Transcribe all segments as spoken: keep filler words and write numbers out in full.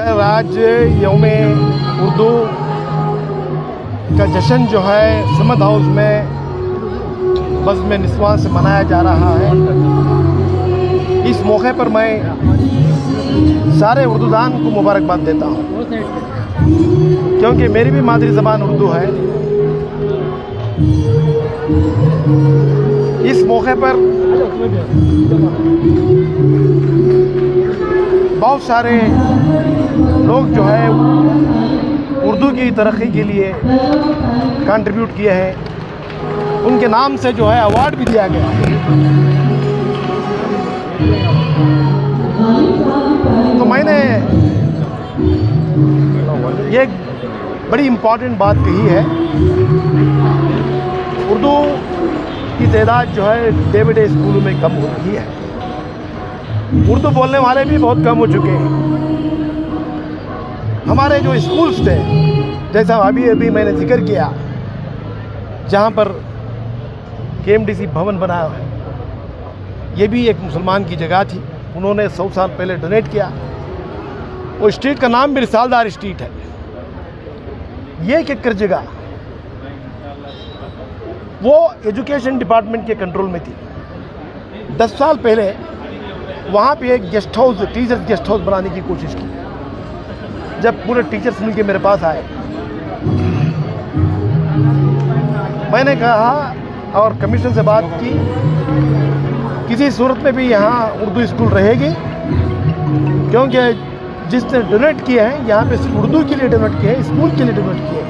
Sir आज यौम उर्दू का जश्न जो है समद हाउस में बज़्म निस्वान से मनाया जा रहा है। इस मौके पर मैं सारे उर्दूदान को मुबारकबाद देता हूँ, क्योंकि मेरी भी मादरी ज़बान उर्दू है। इस मौके पर बहुत सारे लोग जो है उर्दू की तरक्की के लिए कंट्रीब्यूट किए हैं, उनके नाम से जो है अवार्ड भी दिया गया है। तो मैंने ये बड़ी इम्पॉर्टेंट बात कही है, उर्दू की तादाद जो है डे बाय डे स्कूलों में कम हो रही है। उर्दू बोलने वाले भी बहुत कम हो चुके हैं। हमारे जो स्कूल्स थे, जैसा अभी अभी मैंने जिक्र किया, जहाँ पर के एम डी सी भवन बना है, ये भी एक मुसलमान की जगह थी। उन्होंने सौ साल पहले डोनेट किया। वो स्ट्रीट का नाम भी रिसालदार स्ट्रीट है। ये एक एकड़ जगह वो एजुकेशन डिपार्टमेंट के कंट्रोल में थी। दस साल पहले वहाँ पे एक guest house, teachers guest house बनाने की कोशिश की। जब पूरे टीचर्स मिलके मेरे पास आए, मैंने कहा और कमिश्नर से बात की, किसी सूरत में भी यहाँ उर्दू स्कूल रहेगी, क्योंकि जिसने डोनेट किए हैं यहाँ पे सिर्फ उर्दू के लिए डोनेट किए हैं, स्कूल के लिए डोनेट किए हैं।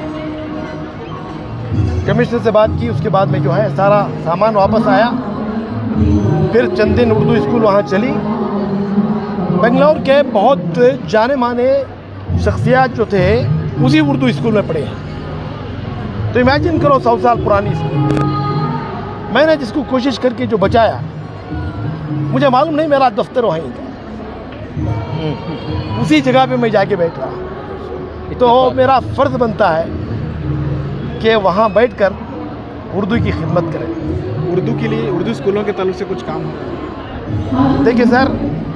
कमिश्नर से बात की, उसके बाद में जो है सारा सामान वापस आया। फिर चंद दिन उर्दू स्कूल वहाँ चली। बेंगलोर के बहुत जाने माने शख्सियात जो थे उसी उर्दू स्कूल में पढ़े हैं। तो इमेजिन करो, सौ साल पुरानी स्कूल। मैंने जिसको कोशिश करके जो बचाया, मुझे मालूम नहीं मेरा दफ्तर वहीं था, उसी जगह पे मैं जाके बैठ रहा। तो मेरा फ़र्ज़ बनता है कि वहाँ बैठकर उर्दू की खिदमत करें। उर्दू के लिए, उर्दू स्कूलों के ताल्लुक से कुछ काम हो? देखिए सर,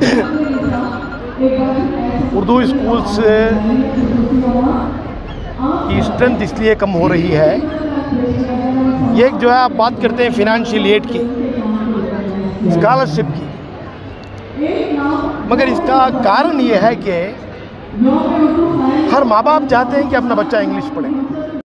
उर्दू स्कूल्स की स्ट्रेंथ इसलिए कम हो रही है, ये जो है आप बात करते हैं फिनेंशियल एड की, स्कॉलरशिप की, मगर इसका कारण ये है कि हर माँ बाप चाहते हैं कि अपना बच्चा इंग्लिश पढ़े।